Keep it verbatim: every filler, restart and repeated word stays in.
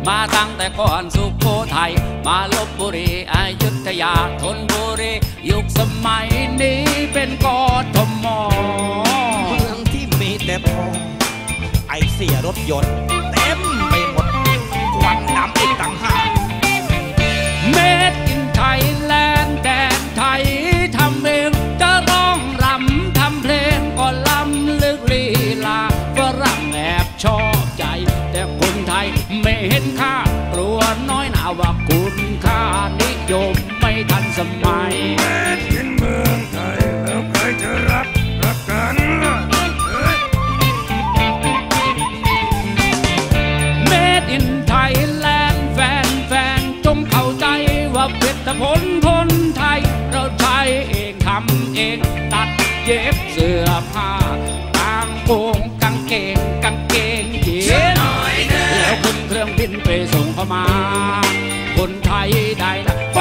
มาตั้งแต่ก่อนสุโขทัยมาลพบุรีอยุธยาธนบุรียุคสมัยนี้เป็นกทมเมืองที่มีแต่ทองไอเสียรถยนต์เต็มไปหมดควันดำอีกต่างหากเมดอินไทยแลนด์แดนไทยทำเองจะร้องรำทำเพลงก็ล้ำลึกลีลาฝรั่งแอบชอบใจแต่คนไทยไม่เห็นค่ากลัวน้อยหนาว่าคุณค่านิยมไม่ทันสมัยเมดอินเมืองไทยแล้วใครจะรักรักกันเมดอินไทยแลนด์แฟนแฟนจงเข้าใจว่าผลิตผลคนไทยเราใช้เองทำเองตัดเย็บเสื้อผ้ากางโปงกางเกงกางเกงยีนแล้วขึ้นเครื่องบินไปส่งเข้ามาคนไทยได้ละ